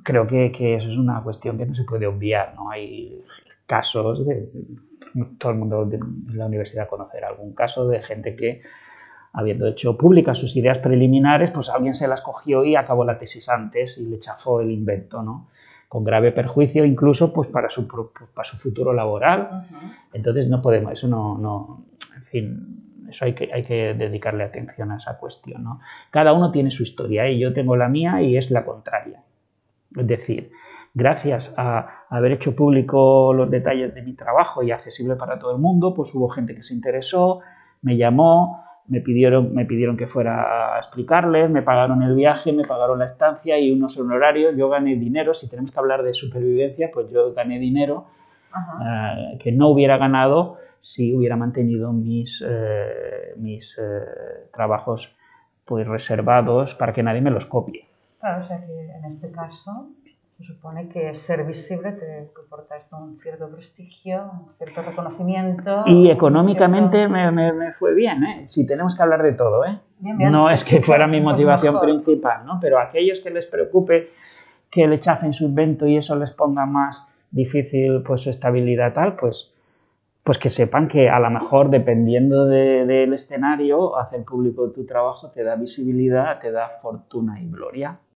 creo que eso es una cuestión que no se puede obviar, ¿no? Hay casos todo el mundo en la universidad conocerá algún caso de gente que, habiendo hecho públicas sus ideas preliminares, pues alguien se las cogió y acabó la tesis antes y le chafó el invento, ¿no? Con grave perjuicio incluso pues para su futuro laboral. Entonces no podemos, eso no en fin, eso hay que dedicarle atención a esa cuestión, ¿no? Cada uno tiene su historia y yo tengo la mía y es la contraria. Es decir, gracias a haber hecho público los detalles de mi trabajo y accesible para todo el mundo, pues hubo gente que se interesó, me llamó, me pidieron que fuera a explicarles, me pagaron el viaje, me pagaron la estancia y unos honorarios. Yo gané dinero. Si tenemos que hablar de supervivencia, pues yo gané dinero que no hubiera ganado si hubiera mantenido mis trabajos pues reservados para que nadie me los copie. Claro, o sea que en este caso se supone que ser visible te comporta un cierto prestigio, un cierto reconocimiento. Y económicamente me fue bien, ¿eh? Si tenemos que hablar de todo, ¿eh? Bien, no es que fuera mi motivación mejor. principal, ¿no? Pero a aquellos que les preocupe que le chafen su invento y eso les ponga más difícil pues su estabilidad tal, pues que sepan que a lo mejor dependiendo del escenario, hacer público tu trabajo te da visibilidad, te da fortuna y gloria.